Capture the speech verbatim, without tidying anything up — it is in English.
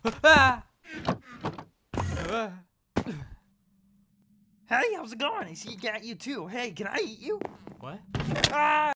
Ah! Hey, how's it going? I see you got you too. Hey, can I eat you? What? Ah!